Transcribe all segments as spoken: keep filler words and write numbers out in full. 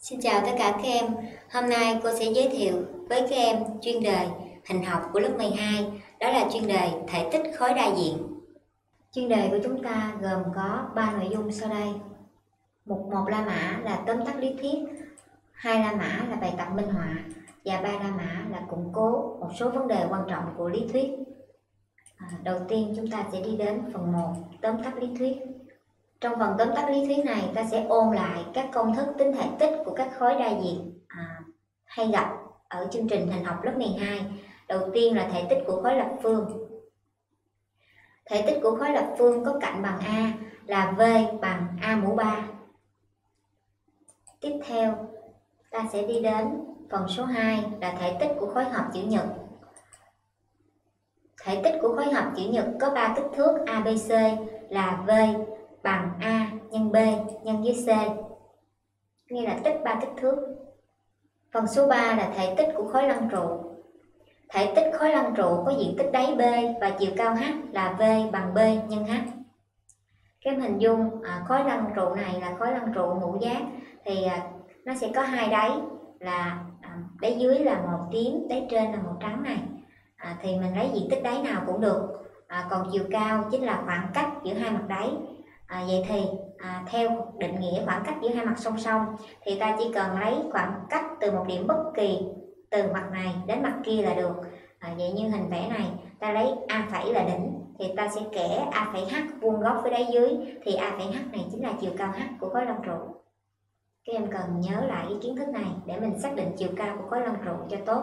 Xin chào tất cả các em. Hôm nay cô sẽ giới thiệu với các em chuyên đề hình học của lớp mười hai, đó là chuyên đề thể tích khối đa diện. Chuyên đề của chúng ta gồm có ba nội dung sau đây. Mục một La Mã là tóm tắt lý thuyết, hai La Mã là bài tập minh họa và ba La Mã là củng cố một số vấn đề quan trọng của lý thuyết. À, đầu tiên chúng ta sẽ đi đến phần một, tóm tắt lý thuyết. Trong phần tóm tắt lý thuyết này, ta sẽ ôn lại các công thức tính thể tích của các khối đa diện à, hay gặp ở chương trình hình học lớp mười hai. Đầu tiên là thể tích của khối lập phương. Thể tích của khối lập phương có cạnh bằng A là V bằng A mũ ba. Tiếp theo, ta sẽ đi đến phần số hai là thể tích của khối hợp chữ nhật. Thể tích của khối hợp chữ nhật có ba kích thước a bê xê là V bằng A nhân B nhân với C, nghĩa là tích ba kích thước. Phần số ba là thể tích của khối lăng trụ. Thể tích khối lăng trụ có diện tích đáy B và chiều cao H là V bằng B nhân H. Các em hình dung à, khối lăng trụ này là khối lăng trụ ngũ giác, thì à, nó sẽ có hai đáy, là à, đáy dưới là màu tím, đáy trên là màu trắng này. À, thì mình lấy diện tích đáy nào cũng được. À, còn chiều cao chính là khoảng cách giữa hai mặt đáy. À, vậy thì à, theo định nghĩa khoảng cách giữa hai mặt song song thì ta chỉ cần lấy khoảng cách từ một điểm bất kỳ từ mặt này đến mặt kia là được. À, vậy như hình vẽ này, ta lấy A phẩy là đỉnh thì ta sẽ kẻ A phẩy H vuông góc với đáy dưới, thì A phẩy H này chính là chiều cao H của khối lăng trụ. Các em cần nhớ lại cái kiến thức này để mình xác định chiều cao của khối lăng trụ cho tốt.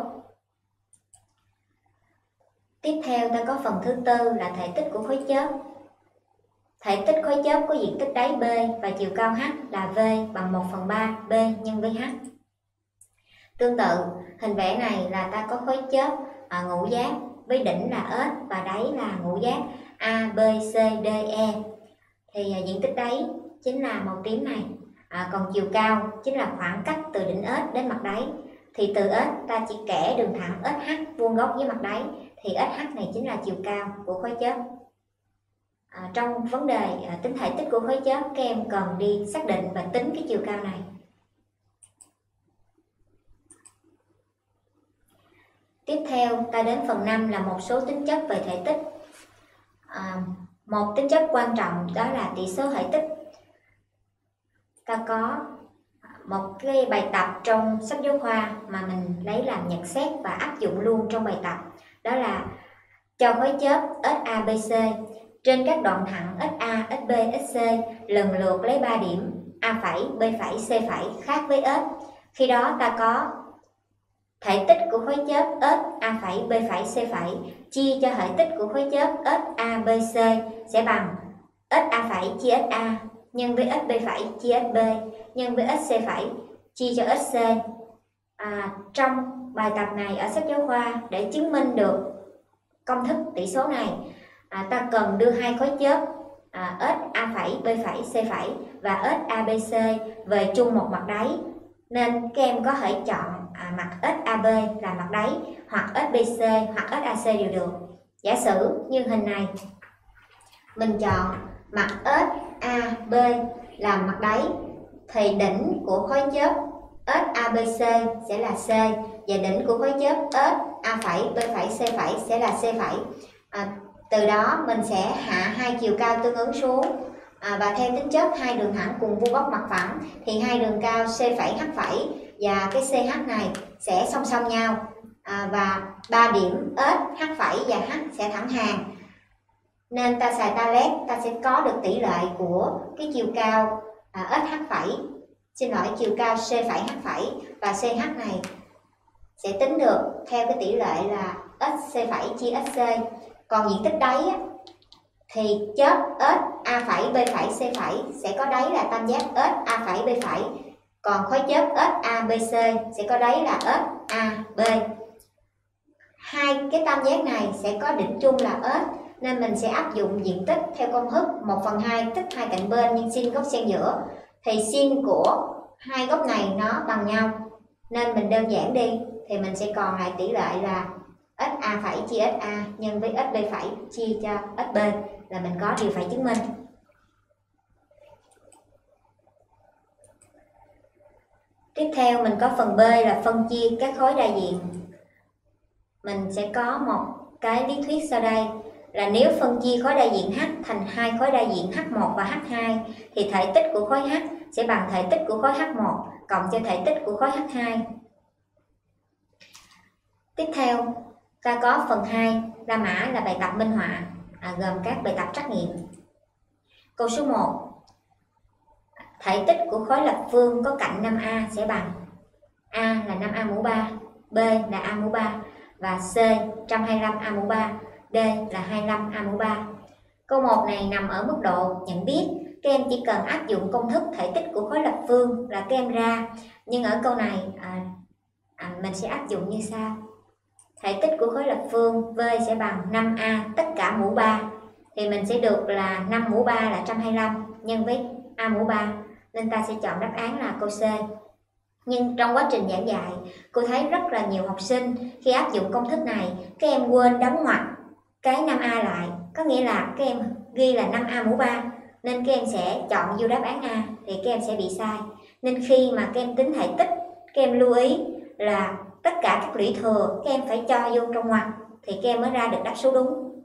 Tiếp theo ta có phần thứ tư là thể tích của khối chớp. Thể tích khối chớp có diện tích đáy B và chiều cao H là V bằng một phần ba B nhân với H. Tương tự, hình vẽ này là ta có khối chớp à, ngũ giác với đỉnh là S và đáy là ngũ giác A, B, C, D, E. Thì à, diện tích đáy chính là màu tím này, à, còn chiều cao chính là khoảng cách từ đỉnh S đến mặt đáy. Thì từ S ta chỉ kẻ đường thẳng ét hát vuông góc với mặt đáy, thì ét hát này chính là chiều cao của khối chớp. À, trong vấn đề à, tính thể tích của khối chớp, các em cần đi xác định và tính cái chiều cao này. Tiếp theo ta đến phần năm là một số tính chất về thể tích. À, một tính chất quan trọng đó là tỷ số thể tích. Ta có một cái bài tập trong sách giáo khoa mà mình lấy làm nhận xét và áp dụng luôn trong bài tập, đó là cho khối chớp ét a bê xê trên các đoạn thẳng ét a, ét bê, ét xê lần lượt lấy ba điểm A phẩy, B phẩy, C phẩy khác với S. Khi đó ta có thể tích của khối chớp ét A phẩy, B phẩy, C phẩy chia cho thể tích của khối chớp ét a bê xê sẽ bằng ét A phẩy chia ét A nhân với ét B phẩy chia ét B nhân với ét C phẩy chia cho ét C. À, trong bài tập này ở sách giáo khoa, để chứng minh được công thức tỷ số này, à, ta cần đưa hai khối chớp à, ét A phẩy, B phẩy, C phẩy và ét A bê xê về chung một mặt đáy. Nên các em có thể chọn à, mặt ét A bê là mặt đáy, hoặc ét bê xê hoặc ét A xê đều được. Giả sử như hình này, mình chọn mặt ét A bê làm mặt đáy, thì đỉnh của khối chớp ét A bê xê sẽ là C và đỉnh của khối chớp ét A phẩy, B phẩy, C phẩy sẽ là C phẩy. À, từ đó mình sẽ hạ hai chiều cao tương ứng xuống, à, và theo tính chất hai đường thẳng cùng vuông góc mặt phẳng thì hai đường cao C phẩy, H phẩy và cái xê hát này sẽ song song nhau, à, và ba điểm S, H phẩy và H sẽ thẳng hàng. Nên ta xài ta lét, ta sẽ có được tỷ lệ của cái chiều cao à, ét hát phẩy, xin lỗi chiều cao C phẩy, H phẩy, và xê hát này sẽ tính được theo cái tỷ lệ là S C phẩy chia S C. Còn diện tích đáy á, thì chớp ét A phẩy, B phẩy, C phẩy sẽ có đáy là tam giác ét A phẩy, B phẩy. Còn khối chớp ét A bê xê sẽ có đáy là ét A B. Hai cái tam giác này sẽ có đỉnh chung là S, nên mình sẽ áp dụng diện tích theo công thức một phần hai tích hai cạnh bên nhân sin góc xen giữa. Thì sin của hai góc này nó bằng nhau, nên mình đơn giản đi thì mình sẽ còn lại tỷ lệ là ét A phẩy chia ét A nhân với ét B phẩy chia cho ét B, là mình có điều phải chứng minh. Tiếp theo mình có phần B là phân chia các khối đại diện. Mình sẽ có một cái lý thuyết sau đây là nếu phân chia khối đại diện H thành hai khối đại diện H một và H hai thì thể tích của khối H sẽ bằng thể tích của khối H một cộng cho thể tích của khối H hai. Tiếp theo ta có phần hai, La Mã là bài tập minh họa, à, gồm các bài tập trắc nghiệm. Câu số một. Thể tích của khối lập phương có cạnh năm A sẽ bằng A là năm A mũ ba, B là A mũ ba và C một trăm hai mươi lăm A mũ ba, D là hai mươi lăm A mũ ba. Câu một này nằm ở mức độ nhận biết, các em chỉ cần áp dụng công thức thể tích của khối lập phương là các em ra. Nhưng ở câu này à, à, mình sẽ áp dụng như sau. Thể tích của khối lập phương V sẽ bằng năm A tất cả mũ ba, thì mình sẽ được là năm mũ ba là một trăm hai mươi lăm nhân với A mũ ba, nên ta sẽ chọn đáp án là câu C. Nhưng trong quá trình giảng dạy, cô thấy rất là nhiều học sinh khi áp dụng công thức này, các em quên đóng ngoặc cái năm A lại, có nghĩa là các em ghi là năm A mũ ba, nên các em sẽ chọn vô đáp án A thì các em sẽ bị sai. Nên khi mà các em tính thể tích, các em lưu ý là tất cả các lũy thừa các em phải cho vô trong ngoặc thì các em mới ra được đáp số đúng.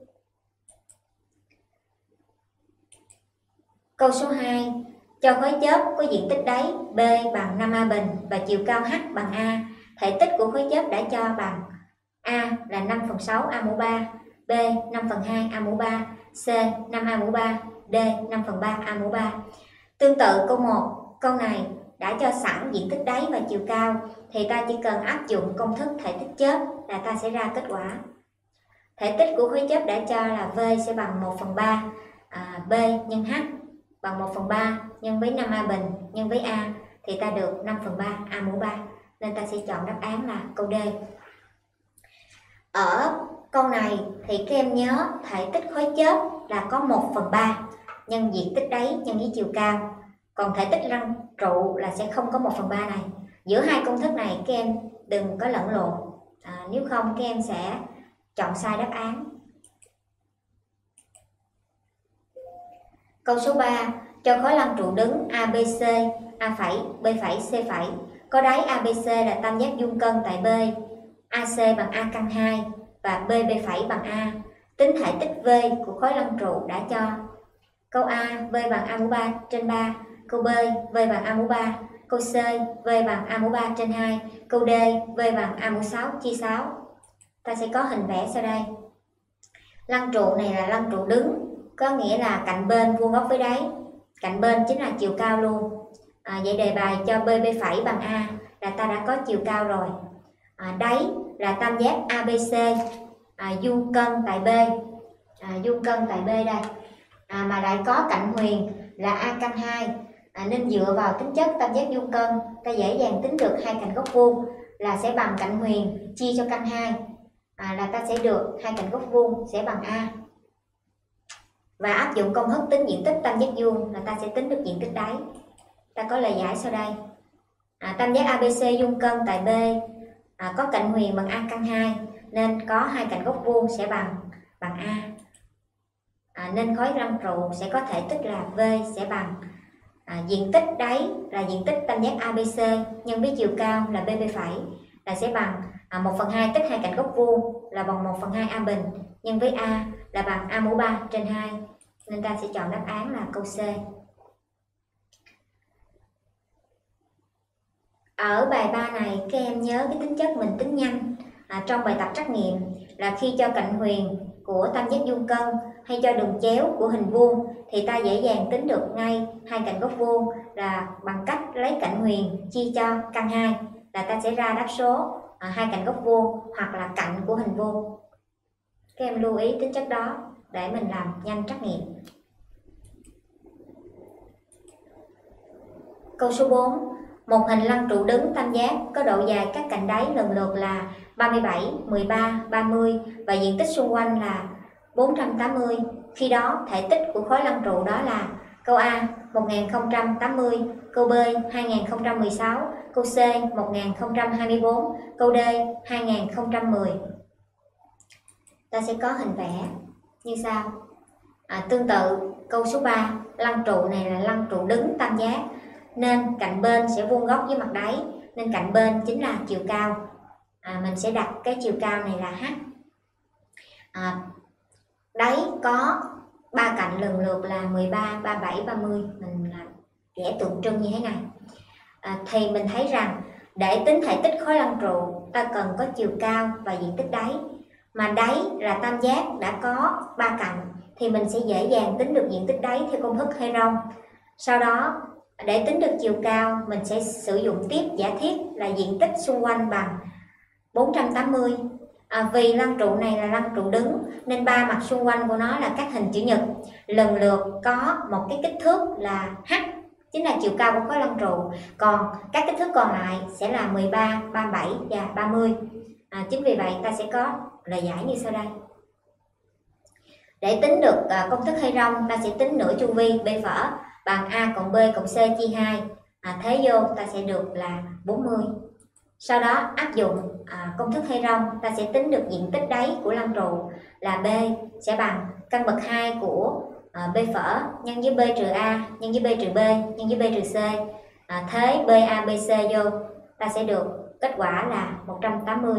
Câu số hai. Cho khối chớp có diện tích đáy B bằng năm A bình và chiều cao H bằng A. Thể tích của khối chớp đã cho bằng A là năm phần sáu A mũ ba, B năm phần hai A mũ ba, C năm A mũ ba, D năm phần ba A mũ ba. Tương tự câu một, câu này đã cho sẵn diện tích đáy và chiều cao thì ta chỉ cần áp dụng công thức thể tích chớp là ta sẽ ra kết quả. Thể tích của khối chớp đã cho là V sẽ bằng một phần ba à, B nhân H bằng một phần ba nhân với năm A bình nhân với A thì ta được năm phần ba A mũ ba, nên ta sẽ chọn đáp án là câu D. Ở câu này thì các em nhớ thể tích khối chớp là có một phần ba nhân diện tích đáy nhân với chiều cao, còn thể tích lăng trụ là sẽ không có một phần ba này. Giữa hai công thức này các em đừng có lẫn lộn, à, nếu không các em sẽ chọn sai đáp án. Câu số ba. Cho khối lăng trụ đứng a bê xê, A phẩy, B phẩy, C phẩy có đáy a bê xê là tam giác vuông cân tại B, a xê bằng A căn hai và B B phẩy bằng A. Tính thể tích V của khối lăng trụ đã cho. Câu A, V bằng A mũ ba trên ba. Câu B, V bằng A mũ ba. Câu C, V bằng A mũ ba trên hai. Câu D, V bằng A mũ sáu chia sáu. Ta sẽ có hình vẽ sau đây. Lăng trụ này là lăng trụ đứng, có nghĩa là cạnh bên vuông góc với đáy. Cạnh bên chính là chiều cao luôn. À, vậy đề bài cho B B phẩy bằng A là ta đã có chiều cao rồi. À, đáy là tam giác a bê xê, à, vuông cân tại B, à, vuông cân tại B đây. À, mà lại có cạnh huyền là A căn hai, à, nên dựa vào tính chất tam giác vuông cân ta dễ dàng tính được hai cạnh góc vuông là sẽ bằng cạnh huyền chia cho căn hai, à, là ta sẽ được hai cạnh góc vuông sẽ bằng A. Và áp dụng công thức tính diện tích tam giác vuông là ta sẽ tính được diện tích đáy. Ta có lời giải sau đây. À, tam giác a bê xê vuông cân tại B, à, có cạnh huyền bằng A căn hai nên có hai cạnh góc vuông sẽ bằng bằng A. À, nên khối lăng trụ sẽ có thể tích là V sẽ bằng à, diện tích đáy là diện tích tam giác a bê xê nhân với chiều cao là B B phẩy là sẽ bằng à, một phần hai tích hai cạnh góc vuông là bằng một phần hai A bình nhân với A là bằng A mũ ba trên hai, nên ta sẽ chọn đáp án là câu C. Ở bài ba này các em nhớ cái tính chất mình tính nhanh à, trong bài tập trắc nghiệm là khi cho cạnh huyền của tam giác vuông cân hay cho đường chéo của hình vuông thì ta dễ dàng tính được ngay hai cạnh góc vuông là bằng cách lấy cạnh huyền chia cho căn hai là ta sẽ ra đáp số à, hai cạnh góc vuông hoặc là cạnh của hình vuông. Các em lưu ý tính chất đó để mình làm nhanh trắc nghiệm. Câu số bốn. Một hình lăng trụ đứng tam giác có độ dài các cạnh đáy lần lượt là ba mươi bảy, mười ba, ba mươi và diện tích xung quanh là bốn trăm tám mươi. Khi đó thể tích của khối lăng trụ đó là câu A một nghìn không trăm tám mươi, câu B hai nghìn không trăm mười sáu, câu C một nghìn không trăm hai mươi tư, câu D hai nghìn không trăm mười. Ta sẽ có hình vẽ như sau. À, tương tự câu số ba, lăng trụ này là lăng trụ đứng tam giác nên cạnh bên sẽ vuông góc với mặt đáy nên cạnh bên chính là chiều cao. À, mình sẽ đặt cái chiều cao này là h. À, đáy có ba cạnh lần lượt là mười ba, ba mươi bảy, ba mươi. Mình làm vẽ tượng trưng như thế này. À, thì mình thấy rằng để tính thể tích khối lăng trụ ta cần có chiều cao và diện tích đáy. Mà đáy là tam giác đã có ba cạnh thì mình sẽ dễ dàng tính được diện tích đáy theo công thức Heron. Sau đó để tính được chiều cao mình sẽ sử dụng tiếp giả thiết là diện tích xung quanh bằng bốn trăm tám mươi. À, vì lăng trụ này là lăng trụ đứng nên ba mặt xung quanh của nó là các hình chữ nhật, lần lượt có một cái kích thước là h, chính là chiều cao của khối lăng trụ. Còn các kích thước còn lại sẽ là mười ba, ba mươi bảy và ba mươi. À, chính vì vậy ta sẽ có lời giải như sau đây. Để tính được à, công thức Heron, ta sẽ tính nửa chu vi B phở bằng A cộng B cộng C chia hai. À, thế vô ta sẽ được là bốn mươi. Sau đó áp dụng à, công thức Heron, ta sẽ tính được diện tích đáy của lăng trụ là B sẽ bằng căn bậc hai của à, B phở nhân với B trừ A nhân với B trừ B nhân với B trừ C. À, thế B A B C vô ta sẽ được kết quả là một trăm tám mươi.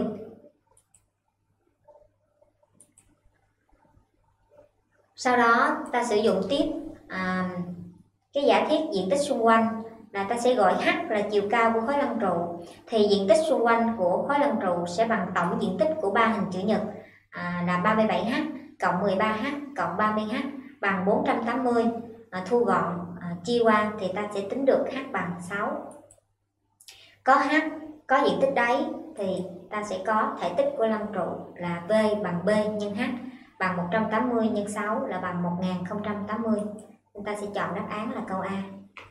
Sau đó ta sử dụng tiếp à, cái giả thiết diện tích xung quanh là ta sẽ gọi h là chiều cao của khối lăng trụ. Thì diện tích xung quanh của khối lăng trụ sẽ bằng tổng diện tích của ba hình chữ nhật à, là ba mươi bảy h cộng mười ba h cộng ba mươi h bằng bốn trăm tám mươi. À, thu gọn à, chia qua thì ta sẽ tính được h bằng sáu. Có h, có diện tích đáy thì ta sẽ có thể tích của lăng trụ là V bằng B nhân h bằng một trăm tám mươi nhân sáu là bằng một nghìn không trăm tám mươi. Chúng ta sẽ chọn đáp án là câu A.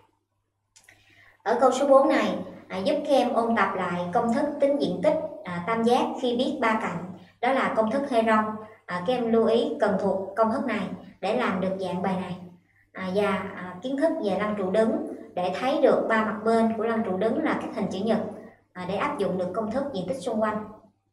Ở câu số bốn này à, giúp các em ôn tập lại công thức tính diện tích à, tam giác khi biết ba cạnh, đó là công thức Heron. À, các em lưu ý cần thuộc công thức này để làm được dạng bài này. À, và à, kiến thức về lăng trụ đứng để thấy được ba mặt bên của lăng trụ đứng là các hình chữ nhật à, để áp dụng được công thức diện tích xung quanh.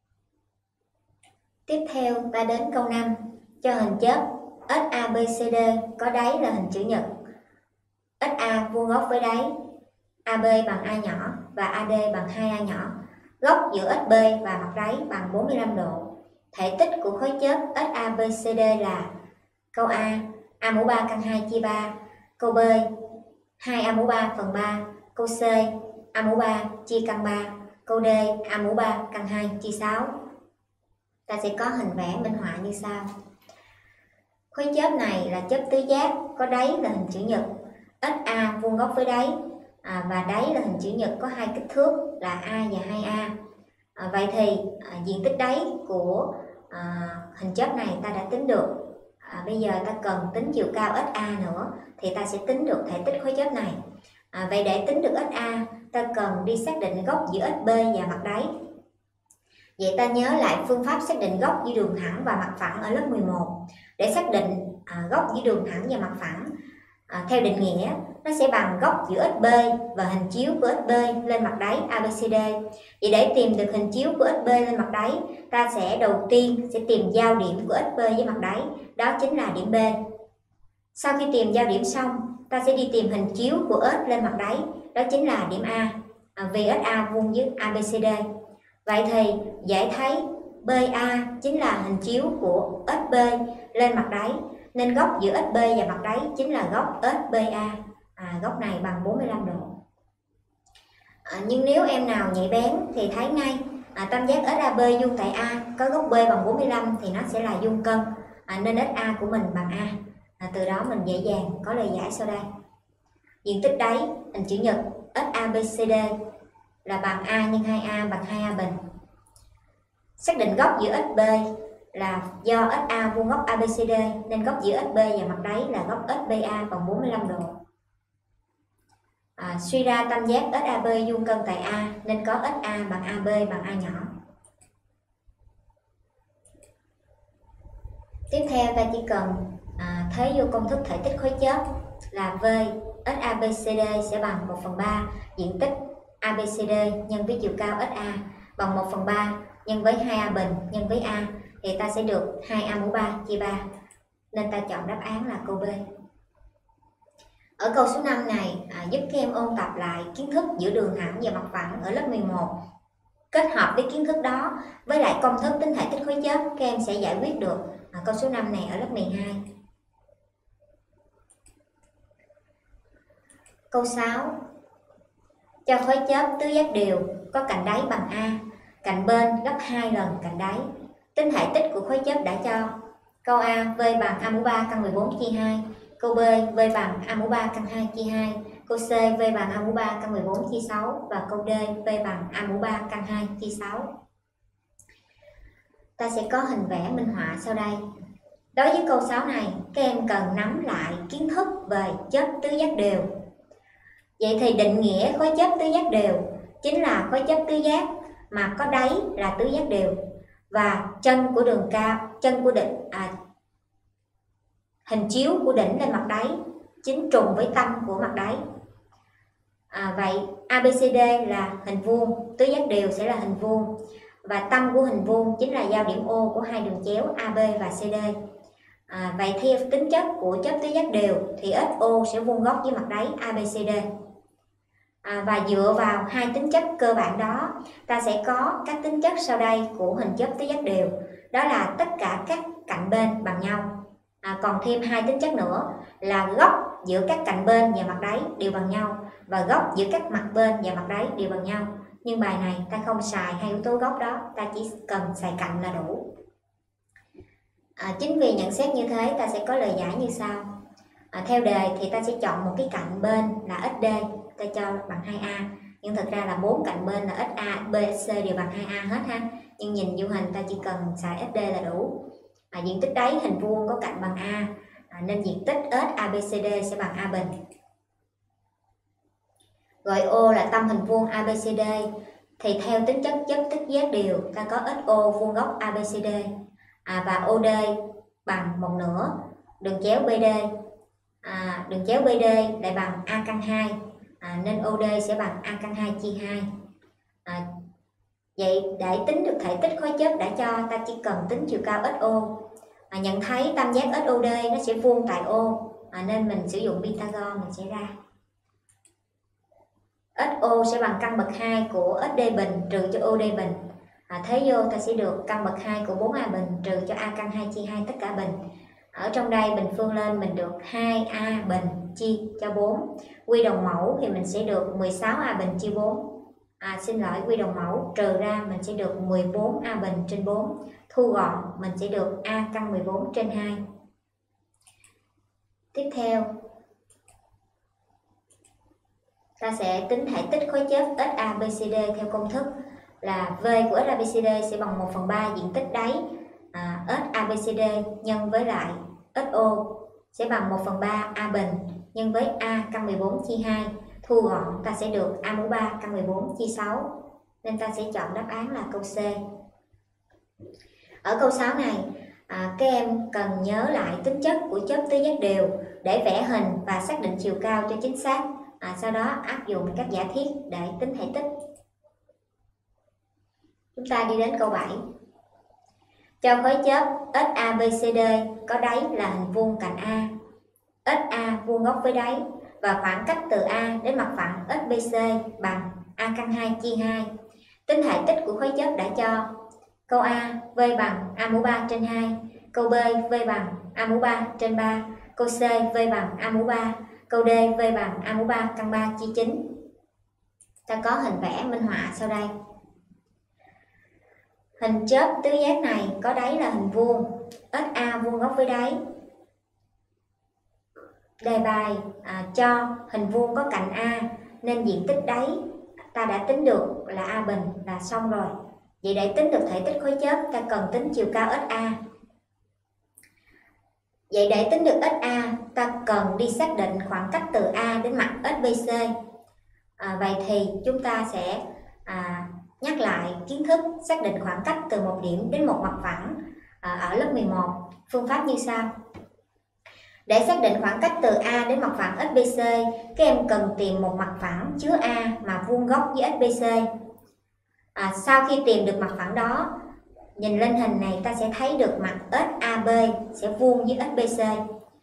Tiếp theo ta đến câu năm. Cho hình chớp ét a bê xê đê có đáy là hình chữ nhật. ét a vuông góc với đáy a bê bằng A nhỏ và a đê bằng hai A nhỏ. Góc giữa ét bê và mặt đáy bằng bốn mươi lăm độ. Thể tích của khối chớp ét a bê xê đê là câu A A mũ ba căn hai chia ba, câu B hai A mũ ba phần ba, câu C A mũ ba chia căn ba, câu D A mũ ba căn hai chia sáu. Ta sẽ có hình vẽ minh họa như sau. Khối chớp này là chớp tứ giác, có đáy là hình chữ nhật, ét a vuông góc với đáy à, và đáy là hình chữ nhật có hai kích thước là A và hai A. À, vậy thì à, diện tích đáy của à, hình chớp này ta đã tính được. À, bây giờ ta cần tính chiều cao ét a nữa thì ta sẽ tính được thể tích khối chớp này. À, vậy để tính được ét a, ta cần đi xác định góc giữa ét bê và mặt đáy. Vậy ta nhớ lại phương pháp xác định góc giữa đường thẳng và mặt phẳng ở lớp mười một. Để xác định à, góc giữa đường thẳng và mặt phẳng à, theo định nghĩa, nó sẽ bằng góc giữa ét bê và hình chiếu của ét bê lên mặt đáy a bê xê đê. Vậy để tìm được hình chiếu của ét bê lên mặt đáy, ta sẽ đầu tiên sẽ tìm giao điểm của ét bê với mặt đáy, đó chính là điểm B. Sau khi tìm giao điểm xong, ta sẽ đi tìm hình chiếu của ếch lên mặt đáy, đó chính là điểm A, à, vì ếch A vuông với a bê xê đê. Vậy thì giải thấy bê a chính là hình chiếu của ếch B lên mặt đáy, nên góc giữa ếch B và mặt đáy chính là góc ếch bê a, à, góc này bằng bốn mươi lăm độ. À, nhưng nếu em nào nhạy bén thì thấy ngay à, tam giác ếch a bê vuông tại A có góc B bằng bốn mươi lăm thì nó sẽ là vuông cân, à, nên ếch A của mình bằng A. À, từ đó mình dễ dàng có lời giải sau đây. Diện tích đáy hình chữ nhật ếch a bê xê đê là bằng A nhân hai A bằng hai A bình. Xác định góc giữa ếch B là do ếch A vuông góc a bê xê đê nên góc giữa ếch B và mặt đáy là góc ếch bê a bằng bốn mươi lăm độ. À, suy ra tam giác ếch a bê vuông cân tại A nên có ếch A bằng a bê bằng A nhỏ. Tiếp theo ta chỉ cần à, thế vô công thức thể tích khối chớp là V ếch a bê xê đê sẽ bằng một phần ba diện tích a bê xê đê nhân với chiều cao ếch A bằng một phần ba nhân với hai A bình nhân với A, thì ta sẽ được hai A mũ ba chia ba, nên ta chọn đáp án là câu B. Ở câu số năm này à, giúp các em ôn tập lại kiến thức giữa đường thẳng và mặt phẳng ở lớp mười một. Kết hợp với kiến thức đó với lại công thức tính thể tích khối chớp, các em sẽ giải quyết được à, câu số năm này ở lớp mười hai. Câu sáu. Cho khối chớp tứ giác đều có cạnh đáy bằng A, cạnh bên gấp hai lần cạnh đáy. Tính thể tích của khối chớp đã cho. Câu A, V bằng A mũ ba căn mười bốn chia hai. Câu B, V bằng A mũ ba căn hai chia hai. Câu C, V bằng A mũ ba căn mười bốn chia sáu. Và câu D, V bằng A mũ ba căn hai chia sáu. Ta sẽ có hình vẽ minh họa sau đây. Đối với câu sáu này, các em cần nắm lại kiến thức về chớp tứ giác đều. Vậy thì định nghĩa khối chớp tứ giác đều chính là khối chớp tứ giác mà có đáy là tứ giác đều và chân của đường cao, chân của đỉnh à, hình chiếu của đỉnh lên mặt đáy chính trùng với tâm của mặt đáy. À, vậy a bê xê đê là hình vuông, tứ giác đều sẽ là hình vuông và tâm của hình vuông chính là giao điểm O của hai đường chéo a bê và xê đê. À, vậy theo tính chất của chớp tứ giác đều thì ét o sẽ vuông góc với mặt đáy a bê xê đê. À, và dựa vào hai tính chất cơ bản đó, ta sẽ có các tính chất sau đây của hình chớp tứ giác đều, đó là tất cả các cạnh bên bằng nhau. À, còn thêm hai tính chất nữa là góc giữa các cạnh bên và mặt đáy đều bằng nhau và góc giữa các mặt bên và mặt đáy đều bằng nhau. Nhưng bài này ta không xài hai yếu tố góc đó, ta chỉ cần xài cạnh là đủ. À, chính vì nhận xét như thế, ta sẽ có lời giải như sau. À, theo đề thì ta sẽ chọn một cái cạnh bên là ét đê, ta cho bằng hai a, nhưng thực ra là bốn cạnh bên là ét a, B, C đều bằng hai a hết ha. Nhưng nhìn vô hình ta chỉ cần xài ét đê là đủ. À, diện tích đáy hình vuông có cạnh bằng A, à, nên diện tích ét a bê xê đê sẽ bằng A bình. Gọi O là tâm hình vuông a bê xê đê thì theo tính chất chớp tứ giác đều ta có ét o vuông góc a bê xê đê, à, và ô đê bằng một nửa đường chéo bê đê. À, đường chéo bê đê lại bằng A căn hai, à, nên ô đê sẽ bằng A căn hai chia hai. À, vậy để tính được thể tích khối chớp đã cho, ta chỉ cần tính chiều cao ét o. À, nhận thấy tam giác ét o đê nó sẽ vuông tại O, à, nên mình sử dụng Pythagore mình sẽ ra ét o sẽ bằng căn bậc hai của ét đê bình trừ cho ô đê bình. À, thế vô ta sẽ được căn bậc hai của bốn a bình trừ cho A căn hai chia hai tất cả bình. Ở trong đây bình phương lên mình được hai a bình chia cho bốn. Quy đồng mẫu thì mình sẽ được mười sáu a bình chia bốn. À, xin lỗi, quy đồng mẫu trừ ra mình sẽ được mười bốn a bình trên bốn. Thu gọn mình sẽ được A căn mười bốn trên hai. Tiếp theo ta sẽ tính thể tích khối chớp ét a bê xê đê theo công thức là V của ét a bê xê đê sẽ bằng một phần ba diện tích đáy à, ét a bê xê đê nhân với lại ét o sẽ bằng một phần ba A bình nhân với A căn mười bốn chia hai. Thu gọn ta sẽ được A mũ ba căn mười bốn chia sáu, nên ta sẽ chọn đáp án là câu C. Ở câu sáu này à, các em cần nhớ lại tính chất của chớp tứ giác đều để vẽ hình và xác định chiều cao cho chính xác. À, sau đó áp dụng các giả thiết để tính thể tích. Chúng ta đi đến câu bảy. Cho khối chớp ét a bê xê đê có đáy là hình vuông cạnh A, ét a vuông góc với đáy và khoảng cách từ A đến mặt phẳng ét bê xê bằng A căn hai chia hai. Tính thể tích của khối chớp đã cho. Câu A, V bằng A mũ ba trên hai. Câu B, V bằng A mũ ba trên ba. Câu C, V bằng A mũ ba. Câu D, V bằng A mũ ba căn ba chia chín. Ta có hình vẽ minh họa sau đây. Hình chớp tứ giác này có đáy là hình vuông, ét a vuông góc với đáy. Đề bài à, cho hình vuông có cạnh A nên diện tích đáy ta đã tính được là A bình là xong rồi. Vậy để tính được thể tích khối chớp ta cần tính chiều cao ét a. Vậy để tính được ét a ta cần đi xác định khoảng cách từ A đến mặt ét bê xê. À, vậy thì chúng ta sẽ à, nhắc lại kiến thức xác định khoảng cách từ một điểm đến một mặt phẳng à, ở lớp mười một. Phương pháp như sau. Để xác định khoảng cách từ A đến mặt phẳng ét bê xê, các em cần tìm một mặt phẳng chứa A mà vuông góc với ét bê xê. À, sau khi tìm được mặt phẳng đó, nhìn lên hình này ta sẽ thấy được mặt ét a bê sẽ vuông với ét bê xê.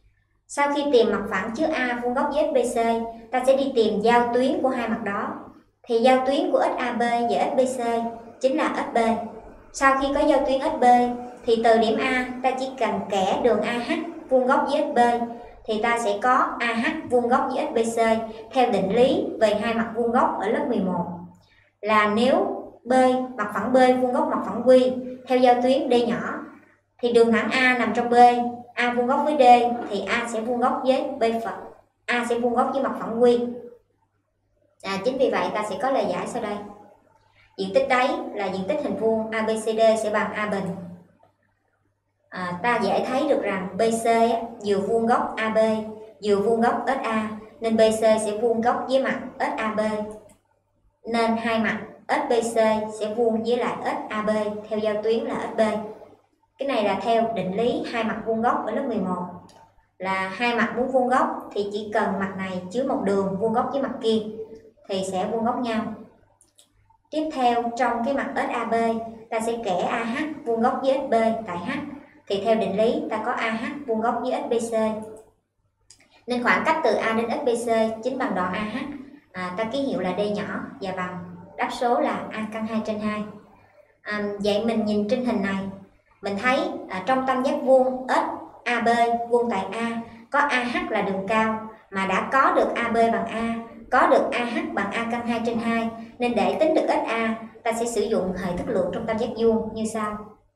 Sau khi tìm mặt phẳng chứa A vuông góc với ích bê xê, ta sẽ đi tìm giao tuyến của hai mặt đó. Thì giao tuyến của ích a bê và ích bê xê chính là ích bê. Sau khi có giao tuyến ích bê thì từ điểm A ta chỉ cần kẻ đường a hát vuông góc với ích bê thì ta sẽ có a hát vuông góc với ích bê xê theo định lý về hai mặt vuông góc ở lớp mười một. Là nếu B, mặt phẳng B vuông góc mặt phẳng Q theo giao tuyến D nhỏ thì đường thẳng A nằm trong B, A vuông góc với D thì A sẽ vuông góc với B phật, A sẽ vuông góc với mặt phẳng Q. À, chính vì vậy ta sẽ có lời giải sau đây. Diện tích đáy là diện tích hình vuông a bê xê đê sẽ bằng A bình. À, ta dễ thấy được rằng bê xê vừa vuông góc a bê vừa vuông góc ét a nên bê xê sẽ vuông góc với mặt ét a bê. Nên hai mặt ét bê xê sẽ vuông với lại ét a bê theo giao tuyến là ét bê. Cái này là theo định lý hai mặt vuông góc ở lớp mười một. Là hai mặt muốn vuông góc thì chỉ cần mặt này chứa một đường vuông góc với mặt kia thì sẽ vuông góc nhau. Tiếp theo trong cái mặt ét a bê ta sẽ kẻ a hát vuông góc với ét bê tại H thì theo định lý ta có a hát vuông góc với ét bê xê. Nên khoảng cách từ A đến ét bê xê chính bằng đoạn a hát. À, ta ký hiệu là D nhỏ và bằng đáp số là A căn hai trên hai. À, vậy mình nhìn trên hình này mình thấy à, trong tam giác vuông ét a bê vuông tại A có a hát là đường cao mà đã có được a bê bằng A, có được a hát bằng A căn hai trên hai nên để tính được ét a ta sẽ sử dụng hệ thức lượng trong tam giác vuông như sau.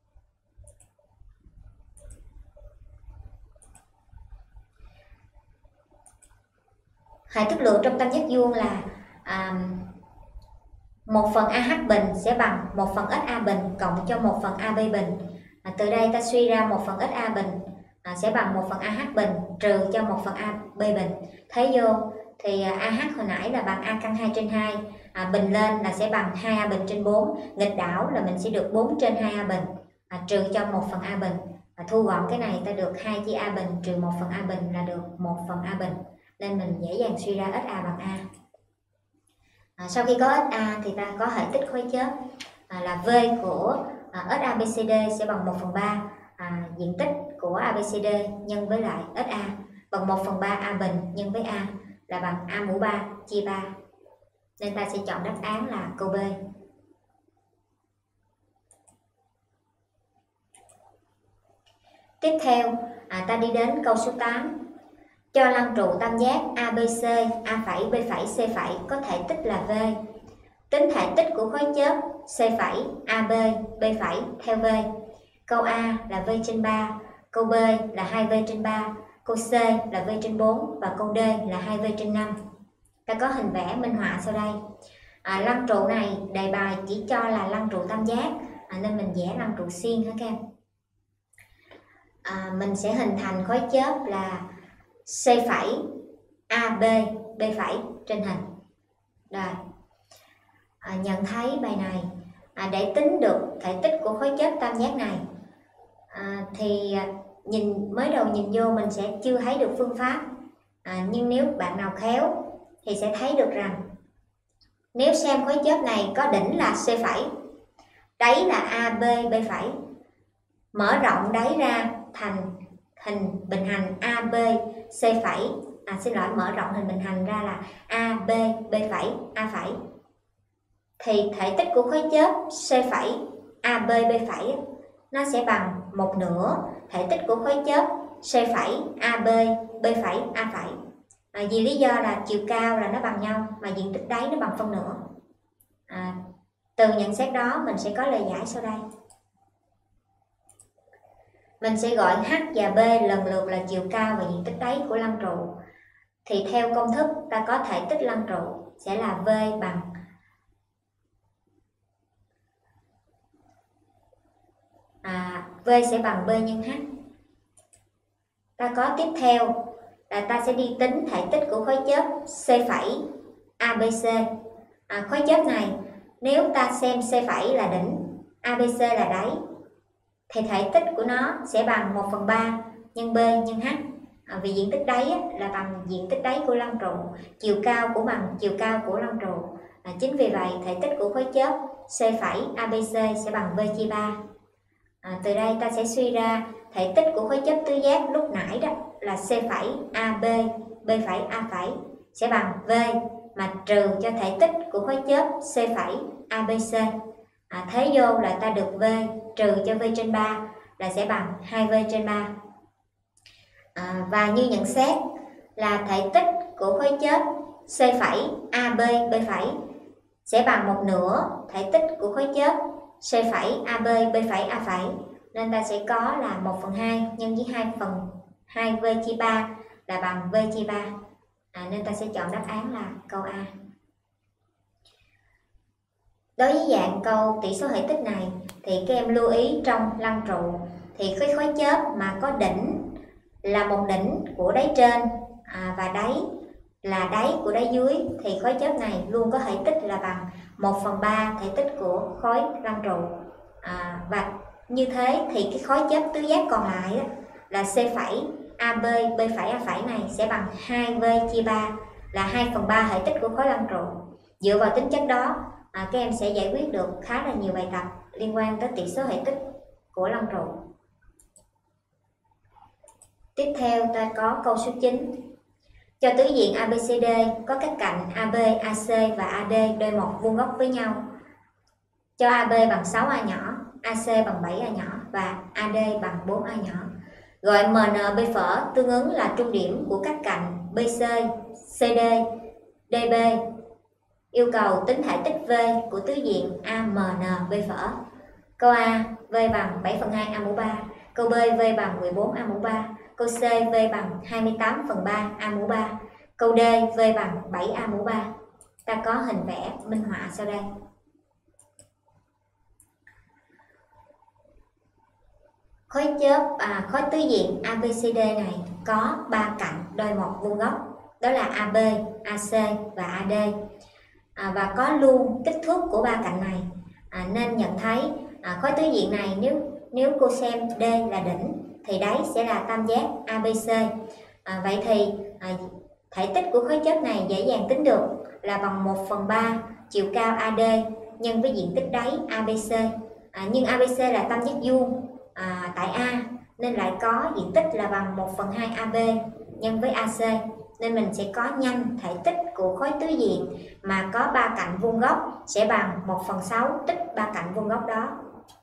Hệ thức lượng trong tam giác vuông là à, một phần a hát bình sẽ bằng một phần ét a bình cộng cho một phần a bê bình. À, từ đây ta suy ra một phần ét a bình à, sẽ bằng một phần a hát bình trừ cho một phần a bê bình. Thế vô thì a hát hồi nãy là bằng A căn hai trên hai, à, bình lên là sẽ bằng hai a bình trên bốn, nghịch đảo là mình sẽ được bốn trên hai a bình, à, trừ cho một phần a bình. À, thu gọn cái này ta được hai chia a bình trừ một phần a bình là được một phần a bình. Nên mình dễ dàng suy ra ét a bằng A. À, sau khi có ét a thì ta có hệ tích khối chớp à, là V của à, ét a bê xê đê sẽ bằng một phần ba à, diện tích của a bê xê đê nhân với lại ét a bằng một phần ba A bình nhân với A là bằng A mũ ba chia ba. Nên ta sẽ chọn đáp án là câu B. Tiếp theo à, ta đi đến câu số tám. Cho lăng trụ tam giác a bê xê, A phẩy, B phẩy, C phẩy có thể tích là V. Tính thể tích của khối chớp C phẩy, a bê, B phẩy theo V. Câu A là V trên ba, câu B là hai V trên ba, câu C là V trên bốn và câu D là hai V trên năm. Ta có hình vẽ minh họa sau đây. À, lăng trụ này đề bài chỉ cho là lăng trụ tam giác à, nên mình vẽ lăng trụ xiên hả các em. À, mình sẽ hình thành khối chớp là C phẩy, a bê, B phẩy trên hình. Rồi. À, nhận thấy bài này à, để tính được thể tích của khối chớp tam giác này à, thì nhìn mới đầu nhìn vô mình sẽ chưa thấy được phương pháp à, nhưng nếu bạn nào khéo thì sẽ thấy được rằng nếu xem khối chớp này có đỉnh là C phẩy, đáy là a bê, B phẩy, mở rộng đáy ra thành hình bình hành a bê, C phẩy, à xin lỗi mở rộng hình bình hành ra là a bê, B phẩy, A phẩy thì thể tích của khối chớp C phẩy, a bê, B phẩy nó sẽ bằng một nửa thể tích của khối chớp C phẩy, a bê, B phẩy, A phẩy. À, vì lý do là chiều cao là nó bằng nhau mà diện tích đáy nó bằng phân nửa. À, từ nhận xét đó mình sẽ có lời giải sau đây. Mình sẽ gọi H và B lần lượt là chiều cao và diện tích đáy của lăng trụ. Thì theo công thức ta có thể tích lăng trụ sẽ là V bằng à, V sẽ bằng B nhân H. Ta có tiếp theo là ta sẽ đi tính thể tích của khối chớp C phẩy, a bê xê. À, khối chớp này nếu ta xem C phẩy là đỉnh, a bê xê là đáy thì thể tích của nó sẽ bằng một phần ba nhân B nhân H. À, vì diện tích đáy là bằng diện tích đáy của lăng trụ, chiều cao của bằng chiều cao của lăng trụ. À, chính vì vậy thể tích của khối chớp C phẩy, a bê xê sẽ bằng V chia ba. À, từ đây ta sẽ suy ra thể tích của khối chớp tứ giác lúc nãy đó là C phẩy a b, B phẩy a phẩy sẽ bằng V, mà trừ cho thể tích của khối chớp C phẩy a b c. À, thế vô là ta được V trừ cho V trên ba là sẽ bằng hai V trên ba. À, và như nhận xét là thể tích của khối chớp C phẩy a b, B phẩy sẽ bằng một nửa thể tích của khối chớp C phẩy a b, B phẩy a phẩy, nên ta sẽ có là một phần hai nhân với hai phần hai V chia ba là bằng V chia ba. À, nên ta sẽ chọn đáp án là câu A. Đối với dạng câu tỷ số hệ tích này thì các em lưu ý trong lăng trụ thì cái khối chớp mà có đỉnh là một đỉnh của đáy trên à, và đáy là đáy của đáy dưới thì khối chớp này luôn có hệ tích là bằng một phần ba thể tích của khối lăng trụ. À, và như thế thì cái khối chớp tứ giác còn lại đó, là C phẩy a b, B phẩy a phẩy này sẽ bằng hai V chia ba là hai phần ba hệ tích của khối lăng trụ. Dựa vào tính chất đó, à, các em sẽ giải quyết được khá là nhiều bài tập liên quan tới tỷ số hệ tích của lăng trụ. Tiếp theo ta có câu số chín. Cho tứ diện a bê xê đê có các cạnh a bê, a xê và a đê đôi một vuông góc với nhau. Cho a bê bằng sáu a nhỏ, a xê bằng bảy a nhỏ và a đê bằng bốn a nhỏ. Gọi em en bê phở tương ứng là trung điểm của các cạnh bê xê, xê đê, đê bê. Yêu cầu tính thể tích V của tứ diện a em en bê phở. Câu A, V bằng bảy phần hai a mũ ba. Câu B, V bằng mười bốn a mũ ba. Câu C, V bằng hai mươi tám phần ba a mũ ba. Câu D, V bằng bảy a mũ ba. Ta có hình vẽ minh họa sau đây. Khối chớp à, khối tứ diện a bê xê đê này có ba cạnh đôi một vuông góc, đó là a bê, a xê và a đê. À, và có luôn kích thước của ba cạnh này. À, nên nhận thấy à, khối tứ diện này nếu nếu cô xem D là đỉnh thì đáy sẽ là tam giác a bê xê. À, vậy thì à, thể tích của khối chớp này dễ dàng tính được là bằng một phần ba chiều cao a đê nhân với diện tích đáy a bê xê. À, nhưng a bê xê là tam giác vuông à, tại A nên lại có diện tích là bằng một phần hai a bê nhân với a xê. Nên mình sẽ có nhanh thể tích của khối tứ diện mà có ba cạnh vuông góc sẽ bằng một phần sáu tích ba cạnh vuông góc đó.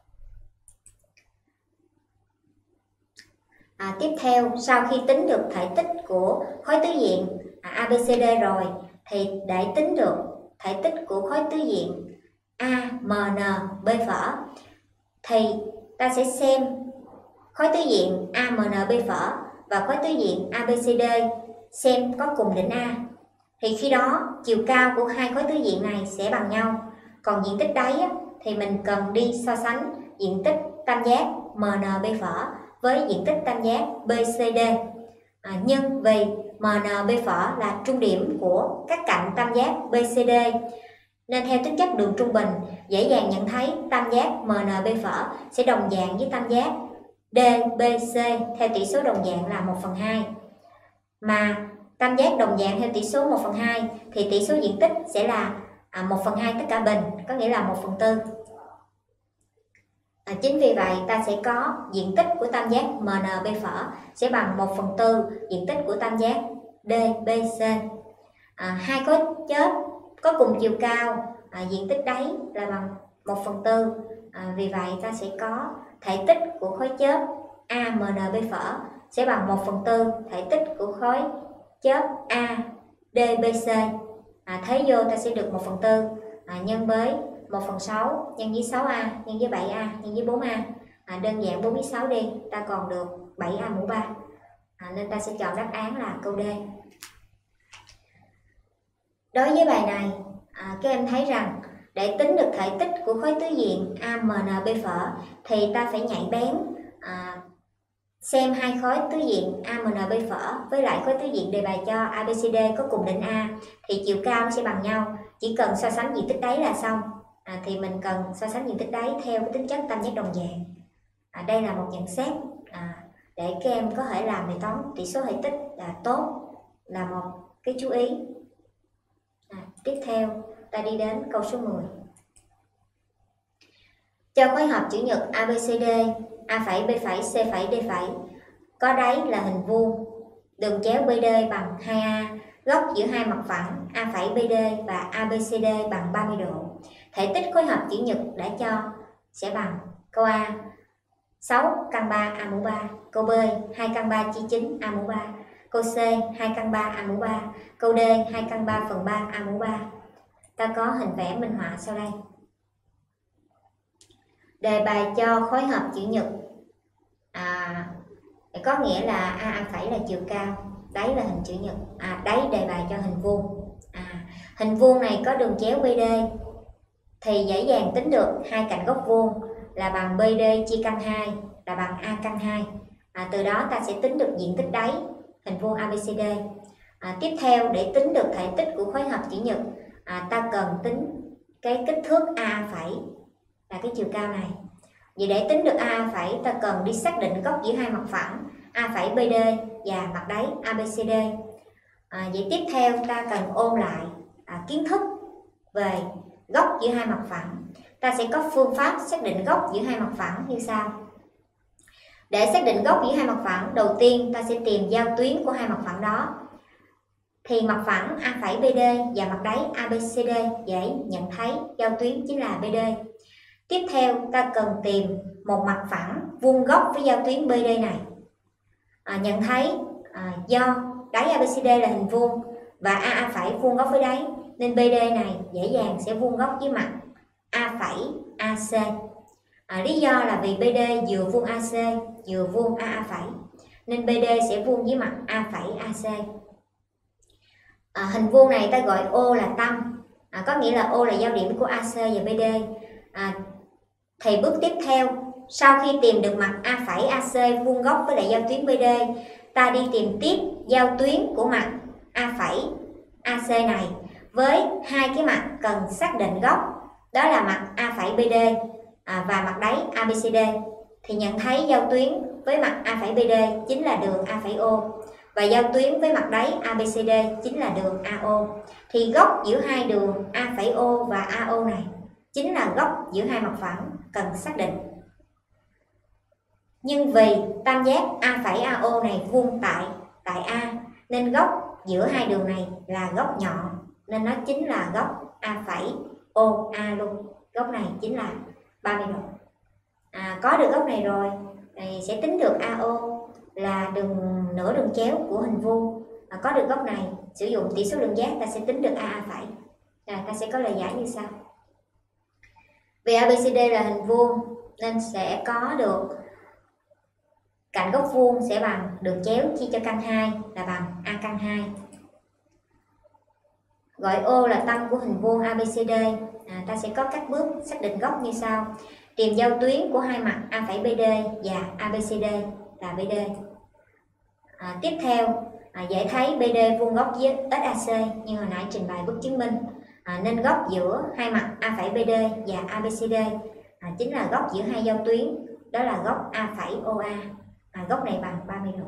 À, tiếp theo, sau khi tính được thể tích của khối tứ diện à, a bê xê đê rồi thì để tính được thể tích của khối tứ diện a em en bê phở thì ta sẽ xem khối tứ diện a em en bê phở và khối tứ diện a bê xê đê xem có cùng đỉnh A. Thì khi đó chiều cao của hai khối tứ diện này sẽ bằng nhau. Còn diện tích đáy á, thì mình cần đi so sánh diện tích tam giác em en bê phở với diện tích tam giác bê xê đê. À, nhưng vì em en bê phở là trung điểm của các cạnh tam giác bê xê đê nên theo tính chất đường trung bình dễ dàng nhận thấy tam giác em en bê phở sẽ đồng dạng với tam giác đê bê xê theo tỷ số đồng dạng là một phần hai. Mà tam giác đồng dạng theo tỷ số một phần hai thì tỷ số diện tích sẽ là à, một phần hai tất cả bình, có nghĩa là một phần tư. À, chính vì vậy ta sẽ có diện tích của tam giác em en bê phở sẽ bằng một phần tư diện tích của tam giác đê bê xê. À, hai khối chớp có cùng chiều cao, à, diện tích đáy là bằng một phần tư. À, vì vậy ta sẽ có thể tích của khối chớp a em en bê phở sẽ bằng một phần tư thể tích của khối chớp a đê bê xê. À, thế vô ta sẽ được một phần tư à, nhân với một phần sáu nhân với sáu a nhân với bảy a nhân với bốn a. À, đơn giản bốn với sáu đi, ta còn được bảy a mũ ba. À, nên ta sẽ chọn đáp án là câu D. Đối với bài này, à, các em thấy rằng để tính được thể tích của khối tứ diện a em en bê phở thì ta phải nhạy bén à, xem hai khối tứ diện a em en bê phở với lại khối tứ diện đề bài cho a bê xê đê có cùng đỉnh A thì chiều cao nó sẽ bằng nhau, chỉ cần so sánh diện tích đáy là xong. À, thì mình cần so sánh diện tích đáy theo cái tính chất tam giác đồng dạng. À, đây là một nhận xét à, để các em có thể làm bài toán tỷ số hệ tích là tốt, là một cái chú ý. À, tiếp theo ta đi đến câu số mười. Cho khối hợp chữ nhật a bê xê đê A phẩy, B phẩy, C phẩy, D phẩy. Có đáy là hình vuông. Đường chéo bê đê bằng hai A. Góc giữa hai mặt phẳng A phẩy bê đê và a bê xê đê bằng ba mươi độ. Thể tích khối hợp chữ nhật đã cho sẽ bằng câu A sáu căn ba A mũ ba, câu B hai căn ba chia chín A mũ ba, câu C hai căn ba A mũ ba, câu D hai căn ba phần ba A mũ ba. Ta có hình vẽ minh họa sau đây. Đề bài cho khối hợp chữ nhật à, có nghĩa là A A phẩy là chiều cao, đáy là hình chữ nhật, à, đáy đề bài cho hình vuông. À, hình vuông này có đường chéo bê đê thì dễ dàng tính được hai cạnh góc vuông là bằng bê đê chia căn hai là bằng A căn hai. À, từ đó ta sẽ tính được diện tích đáy hình vuông a bê xê đê. À, tiếp theo để tính được thể tích của khối hợp chữ nhật, à, ta cần tính cái kích thước A A phẩy là cái chiều cao này. Vậy để tính được A A phẩy ta cần đi xác định góc giữa hai mặt phẳng A phẩy bê đê và mặt đáy a bê xê đê. À, vậy tiếp theo ta cần ôn lại à, kiến thức về góc giữa hai mặt phẳng. Ta sẽ có phương pháp xác định góc giữa hai mặt phẳng như sau. Để xác định góc giữa hai mặt phẳng, đầu tiên ta sẽ tìm giao tuyến của hai mặt phẳng đó. Thì mặt phẳng A phẩy bê đê và mặt đáy a bê xê đê dễ nhận thấy giao tuyến chính là bê đê. Tiếp theo ta cần tìm một mặt phẳng vuông góc với giao tuyến bê đê này. À, nhận thấy à, do đáy a bê xê đê là hình vuông và A A phẩy vuông góc với đáy nên bê đê này dễ dàng sẽ vuông góc với mặt A phẩy a xê. À, lý do là vì bê đê vừa vuông a xê vừa vuông A A phẩy nên bê đê sẽ vuông với mặt A phẩy a xê. À, hình vuông này ta gọi O là tâm, à, có nghĩa là O là giao điểm của a xê và bê đê. À, thì bước tiếp theo, sau khi tìm được mặt A phẩy a xê vuông góc với lại giao tuyến bê đê, ta đi tìm tiếp giao tuyến của mặt A phẩy a xê này với hai cái mặt cần xác định góc, đó là mặt A phẩy bê đê à, và mặt đáy a bê xê đê. Thì nhận thấy giao tuyến với mặt A phẩy bê đê chính là đường A phẩy O và giao tuyến với mặt đáy a bê xê đê chính là đường a o. Thì góc giữa hai đường A phẩy O và a o này chính là góc giữa hai mặt phẳng cần xác định. Nhưng vì tam giác A phẩy a o này vuông tại tại A nên góc giữa hai đường này là góc nhọn, nên nó chính là góc A phẩy O A luôn. Góc này chính là ba mươi độ. À, có được góc này rồi thì sẽ tính được a o là đường nửa đường chéo của hình vuông. À, có được góc này, sử dụng tỷ số lượng giác ta sẽ tính được A A phẩy. À, ta sẽ có lời giải như sau. Vì a bê xê đê là hình vuông nên sẽ có được cạnh góc vuông sẽ bằng đường chéo chia cho căn hai là bằng A căn hai. Gọi O là tâm của hình vuông a bê xê đê. À, ta sẽ có các bước xác định góc như sau. Tìm giao tuyến của hai mặt A phẩy bê đê và a bê xê đê là bê đê. À, tiếp theo à, dễ thấy bê đê vuông góc với ét a xê như hồi nãy trình bày bước chứng minh. À, nên góc giữa hai mặt A phẩy bê đê và a bê xê đê à, chính là góc giữa hai giao tuyến, đó là góc A phẩy o a. À, góc này bằng ba mươi độ.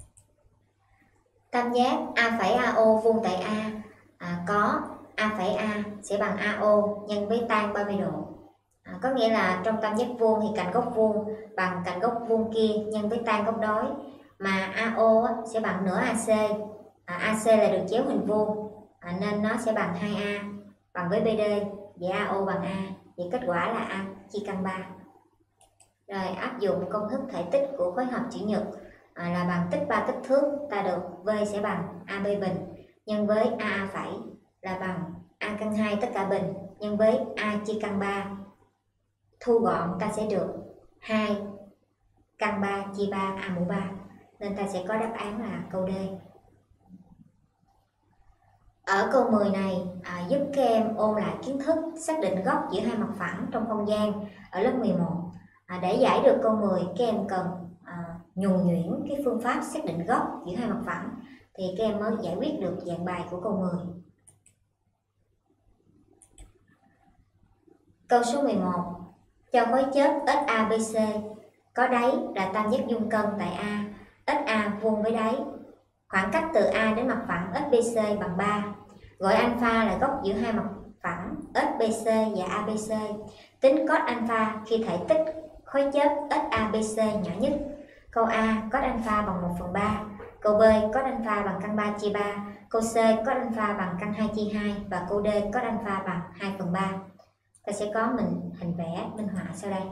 Tam giác A phẩy a o vuông tại A à, có A phẩy A sẽ bằng a o nhân với tan ba mươi độ. À, có nghĩa là trong tam giác vuông thì cạnh góc vuông bằng cạnh góc vuông kia nhân với tan góc đối, mà a o sẽ bằng nửa a xê. À, a xê là đường chéo hình vuông à, nên nó sẽ bằng hai A bằng với bê đê, vậy a o bằng A, vậy kết quả là A chia căn ba. Rồi áp dụng công thức thể tích của khối hợp chữ nhật à, là bằng tích ba kích thước, ta được V sẽ bằng a bê bình nhân với A A phẩy là bằng A căn hai tất cả bình nhân với A chia căn ba. Thu gọn ta sẽ được hai căn ba chia ba A mũ ba, nên ta sẽ có đáp án là câu D. Ở câu mười này à, giúp các em ôn lại kiến thức xác định góc giữa hai mặt phẳng trong không gian ở lớp mười một. À, để giải được câu mười, các em cần à, nhuần nhuyễn cái phương pháp xác định góc giữa hai mặt phẳng thì các em mới giải quyết được dạng bài của câu mười. Câu số mười một. Cho khối chất ét a bê xê có đáy là tam giác vuông cân tại A, ét a vuông với đáy. Khoảng cách từ A đến mặt phẳng ét bê xê bằng ba. Gọi alpha là góc giữa hai mặt phẳng ét bê xê và a bê xê. Tính cos alpha khi thể tích khối chớp ét a bê xê nhỏ nhất. Câu A cos alpha bằng một phần ba, câu B cos alpha bằng căn ba chia ba, câu C cos alpha bằng căn hai chia hai và câu D cos alpha bằng hai phần ba. Ta sẽ có mình hình vẽ minh họa sau đây.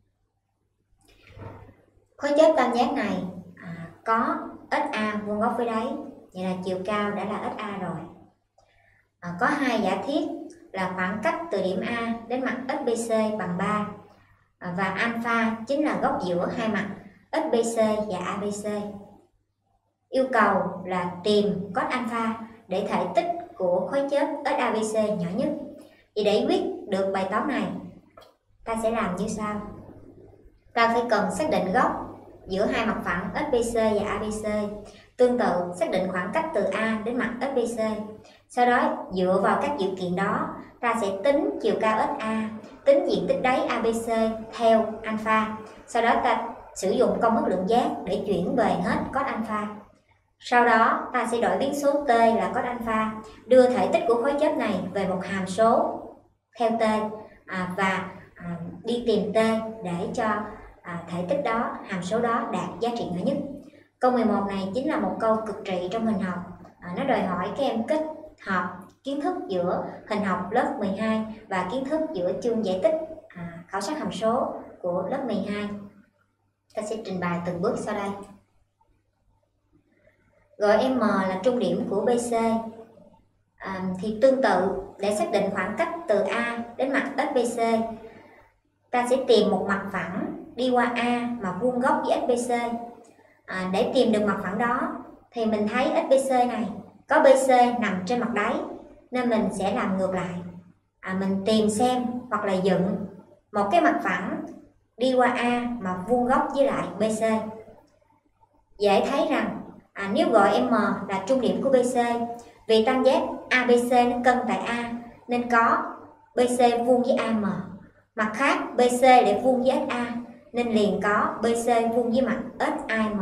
Khối chớp tam giác này à, có ét a vuông góc với đáy, vậy là chiều cao đã là ét a rồi. À, có hai giả thiết là khoảng cách từ điểm A đến mặt ét bê xê bằng ba, à, và alpha chính là góc giữa hai mặt ét bê xê và a bê xê. Yêu cầu là tìm cos alpha để thể tích của khối chớp ét a bê xê nhỏ nhất. Vì để quyết được bài toán này, ta sẽ làm như sau. Ta phải cần xác định góc giữa hai mặt phẳng ét bê xê và a bê xê. Tương tự, xác định khoảng cách từ A đến mặt ét bê xê. Sau đó, dựa vào các dữ kiện đó, ta sẽ tính chiều cao ét a, tính diện tích đáy a bê xê theo alpha. Sau đó ta sử dụng công thức lượng giác để chuyển về hết cos alpha. Sau đó, ta sẽ đổi biến số t là cos alpha, đưa thể tích của khối chớp này về một hàm số theo t, à, và à, đi tìm t để cho à, thể tích đó, hàm số đó đạt giá trị nhỏ nhất. Câu mười một này chính là một câu cực trị trong hình học. À, nó đòi hỏi các em kết hợp kiến thức giữa hình học lớp mười hai và kiến thức giữa chương giải tích à, khảo sát hàm số của lớp mười hai. Ta sẽ trình bày từng bước sau đây. Gọi M là trung điểm của bê xê. À, thì tương tự, để xác định khoảng cách từ A đến mặt ét bê xê, ta sẽ tìm một mặt phẳng đi qua A mà vuông góc với ét bê xê. À, để tìm được mặt phẳng đó thì mình thấy ét bê xê này có bê xê nằm trên mặt đáy, nên mình sẽ làm ngược lại. À, mình tìm xem hoặc là dựng một cái mặt phẳng đi qua A mà vuông góc với lại bê xê. Dễ thấy rằng à, nếu gọi M là trung điểm của bê xê, vì tam giác a bê xê nó cân tại A nên có bê xê vuông với a em. Mặt khác bê xê để vuông với ét a nên liền có bê xê vuông với mặt ét a em.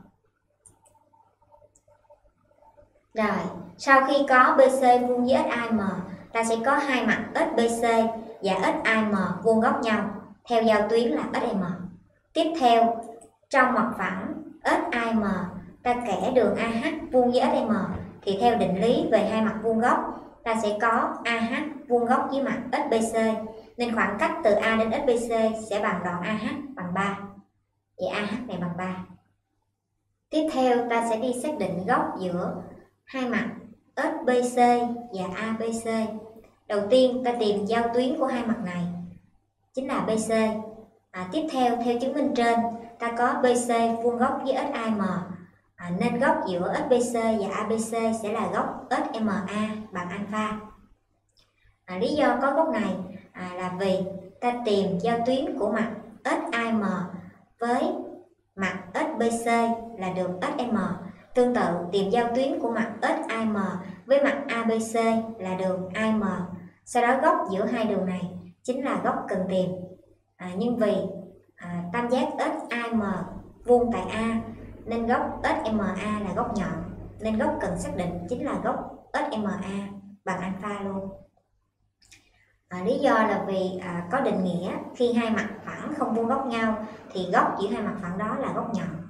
Rồi, sau khi có bê xê vuông với ét a em, ta sẽ có hai mặt ét bê xê và ét a em vuông góc nhau theo giao tuyến là ét em. Tiếp theo, trong mặt phẳng ét a em, ta kẻ đường a hát vuông với ét em thì theo định lý về hai mặt vuông góc, ta sẽ có a hát vuông góc với mặt ét bê xê, nên khoảng cách từ A đến ét bê xê sẽ bằng đoạn a hát bằng ba. Vậy a hát này bằng ba. Tiếp theo ta sẽ đi xác định góc giữa hai mặt ét bê xê và a bê xê. Đầu tiên ta tìm giao tuyến của hai mặt này chính là bê xê. À, tiếp theo theo chứng minh trên, ta có bê xê vuông góc với ét a em, à, nên góc giữa ét bê xê và a bê xê sẽ là góc ét em a bằng alpha. À, lý do có góc này à, là vì ta tìm giao tuyến của mặt ét a em với mặt ét bê xê là đường ét em. Tương tự tìm giao tuyến của mặt ét a em với mặt a bê xê là đường a em. Sau đó góc giữa hai đường này chính là góc cần tìm. À, nhưng vì à, tam giác ét a em vuông tại A nên góc ét em a là góc nhọn, nên góc cần xác định chính là góc ét em a bằng alpha luôn. À, lý do là vì à, có định nghĩa khi hai mặt phẳng không vuông góc nhau thì góc giữa hai mặt phẳng đó là góc nhọn.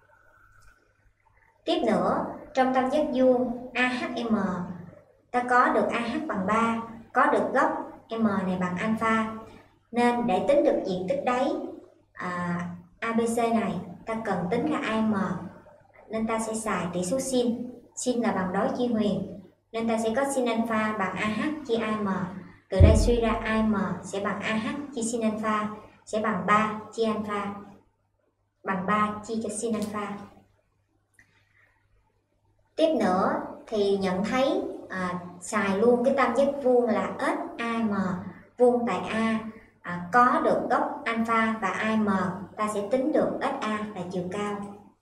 Tiếp nữa, trong tam giác vuông a hát em, ta có được a hát bằng ba, có được góc M này bằng alpha, nên để tính được diện tích đáy à, a bê xê này, ta cần tính ra a em, nên ta sẽ xài tỷ số sin. Sin là bằng đối chia huyền, nên ta sẽ có sin alpha bằng a hát chia a em. Từ đây suy ra a em sẽ bằng a hát chia sin alpha sẽ bằng ba chia alpha, bằng ba chia cho sin alpha. Tiếp nữa thì nhận thấy à, xài luôn cái tam giác vuông là ét a em vuông tại A, à, có được góc alpha và a em, ta sẽ tính được ét a là chiều cao.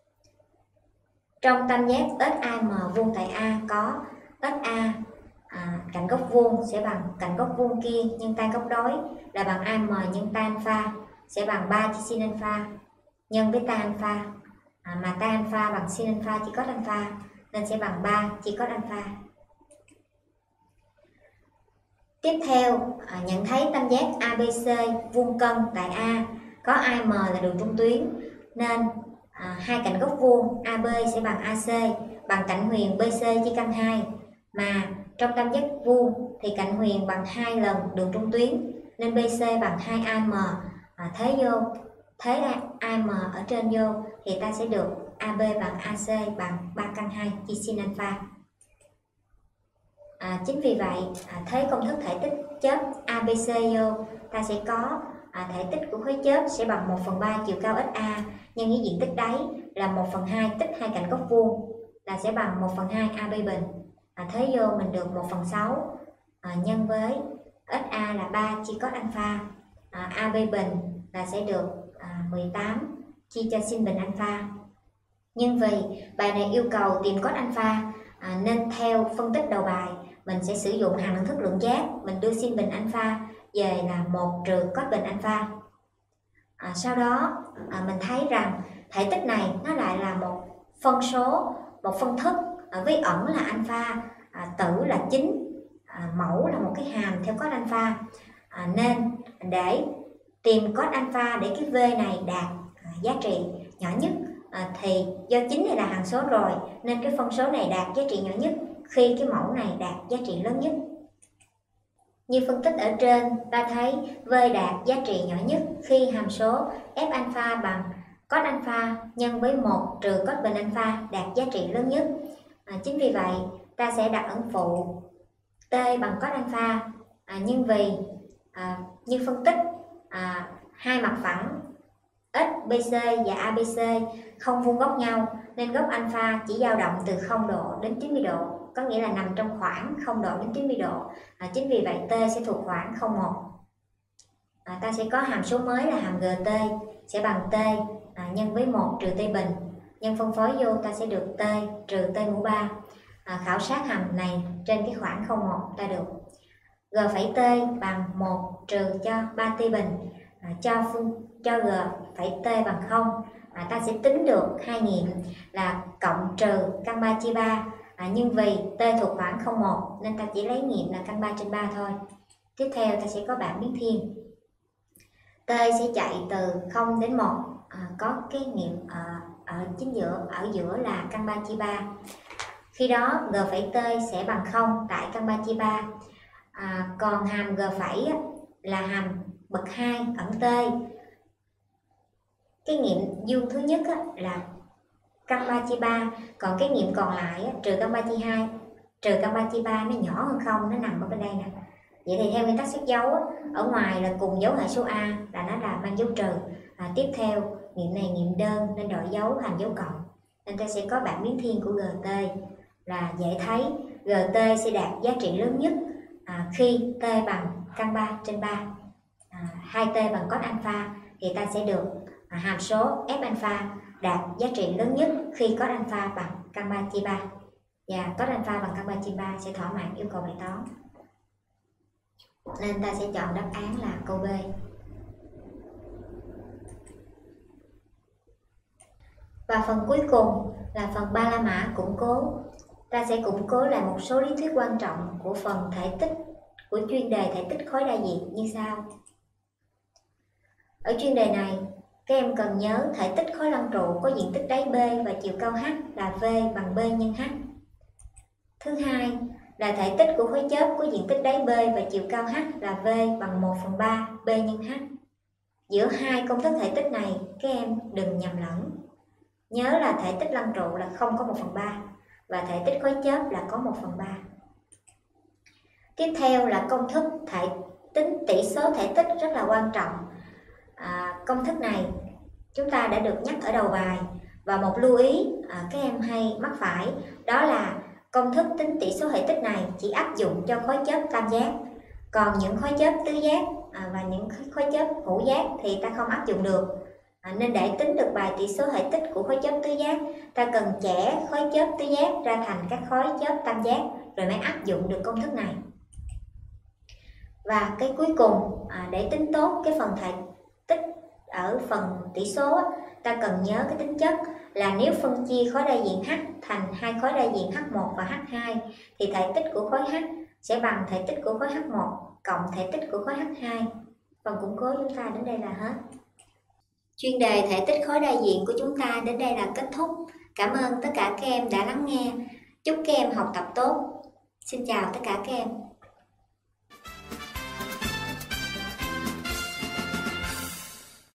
Trong tam giác ét a em vuông tại A có ét a à, cạnh góc vuông sẽ bằng cạnh góc vuông kia nhân tan góc đối là bằng a em nhân tan alpha sẽ bằng ba chia sin alpha nhân với tan alpha, à, mà tan alpha bằng sin alpha chia cos alpha nên sẽ bằng ba chia cos alpha. Tiếp theo à, nhận thấy tam giác a bê xê vuông cân tại A có a em là đường trung tuyến nên à, hai cạnh góc vuông a bê sẽ bằng a xê bằng cạnh huyền bê xê chia căn hai, mà trong tam giác vuông thì cạnh huyền bằng hai lần đường trung tuyến nên bê xê bằng hai a em. À, thế vô thế a em ở trên vô thì ta sẽ được a bê bằng a xê bằng ba căn hai chia sin alpha. À, chính vì vậy à, thế công thức thể tích chớp a bê xê vô ta sẽ có à, thể tích của khối chớp sẽ bằng một phần ba chiều cao xa nhân với diện tích đáy là một phần hai tích hai cạnh góc vuông là sẽ bằng một phần hai a bê bình. À, thế vô mình được một phần sáu à, nhân với xa là ba chia cos alpha, à, a bê bình là sẽ được à, mười tám chia cho sin bình alpha. Nhưng vì bài này yêu cầu tìm cos alpha à, nên theo phân tích đầu bài mình sẽ sử dụng hàm đẳng thức lượng giác, mình đưa sin bình alpha về là một trừ cos bình alpha. À, sau đó à, mình thấy rằng thể tích này nó lại là một phân số, một phân thức à, với ẩn là alpha, à, tử là chín, à, mẫu là một cái hàm theo cos alpha. À, nên để tìm cos alpha để cái V này đạt à, giá trị nhỏ nhất à, thì do chín này là hằng số rồi nên cái phân số này đạt giá trị nhỏ nhất khi cái mẫu này đạt giá trị lớn nhất. Như phân tích ở trên, ta thấy V đạt giá trị nhỏ nhất khi hàm số f alpha bằng cos alpha nhân với một trừ cos bình alpha đạt giá trị lớn nhất. À, chính vì vậy, ta sẽ đặt ẩn phụ t bằng cos alpha, à, nhưng vì à, như phân tích à, hai mặt phẳng x bê xê và a bê xê không vuông góc nhau nên góc alpha chỉ dao động từ không độ đến chín mươi độ, có nghĩa là nằm trong khoảng không độ đến chín mươi độ. À, chính vì vậy t sẽ thuộc khoảng không một. À, ta sẽ có hàm số mới là hàm gt sẽ bằng t à, nhân với một trừ t bình, nhân phân phối vô ta sẽ được t trừ t mũ ba. À, khảo sát hàm này trên cái khoảng không một ta được g phẩy t bằng một trừ cho ba t bình, à, cho phương cho g phẩy t bằng không. À, ta sẽ tính được hai nghiệm là cộng trừ căn ba chia ba, à, nhưng vì t thuộc khoảng không một nên ta chỉ lấy nghiệm là căn ba trên ba thôi. Tiếp theo ta sẽ có bảng biến thiên. T sẽ chạy từ không đến một, à, có cái nghiệm à, ở chính giữa ở giữa là căn ba chia ba. Khi đó g phẩy t sẽ bằng không tại căn ba chia ba. À, còn hàm g phẩy là hàm bậc hai ẩn t. Cái nghiệm vuông thứ nhất là căn ba chia ba, còn cái nghiệm còn lại trừ căn ba chia hai, trừ căn ba chia ba nó nhỏ hơn không, nó nằm ở bên đây nè. Vậy thì theo nguyên tắc xếp dấu ở ngoài là cùng dấu hệ số a là nó là mang dấu trừ. À, tiếp theo nghiệm này nghiệm đơn nên đổi dấu thành dấu cộng, nên ta sẽ có bảng biến thiên của gt là dễ thấy gt sẽ đạt giá trị lớn nhất à, khi t bằng căn ba trên ba, à, hai t bằng cos alpha thì ta sẽ được à, hàm số f alpha đạt giá trị lớn nhất khi cos alpha bằng căn ba chia ba, và cos alpha bằng căn ba chia ba sẽ thỏa mãn yêu cầu bài toán, nên ta sẽ chọn đáp án là câu B. Và phần cuối cùng là phần ba la mã củng cố. Ta sẽ củng cố lại một số lý thuyết quan trọng của phần thể tích của chuyên đề thể tích khối đa diện như sau. Ở chuyên đề này, các em cần nhớ thể tích khối lăng trụ có diện tích đáy B và chiều cao h là V bằng B nhân h. Thứ hai là thể tích của khối chớp có diện tích đáy B và chiều cao h là V bằng một phần ba B nhân h. Giữa hai công thức thể tích này, các em đừng nhầm lẫn. Nhớ là thể tích lăng trụ là không có một phần ba và thể tích khối chớp là có một phần ba. Tiếp theo là công thức thể tính tỷ số thể tích rất là quan trọng. À, công thức này chúng ta đã được nhắc ở đầu bài, và một lưu ý à, các em hay mắc phải đó là công thức tính tỷ số thể tích này chỉ áp dụng cho khối chớp tam giác, còn những khối chớp tứ giác à, và những khối chớp hữu giác thì ta không áp dụng được. À, nên để tính được bài tỷ số thể tích của khối chớp tứ giác, ta cần chẻ khối chớp tứ giác ra thành các khối chớp tam giác rồi mới áp dụng được công thức này. Và cái cuối cùng à, để tính tốt cái phần thể tích ở phần tỷ số, ta cần nhớ cái tính chất là nếu phân chia khối đa diện H thành hai khối đa diện H một và H hai thì thể tích của khối H sẽ bằng thể tích của khối H một cộng thể tích của khối H hai. Phần củng cố chúng ta đến đây là hết. Chuyên đề thể tích khối đa diện của chúng ta đến đây là kết thúc. Cảm ơn tất cả các em đã lắng nghe. Chúc các em học tập tốt. Xin chào tất cả các em.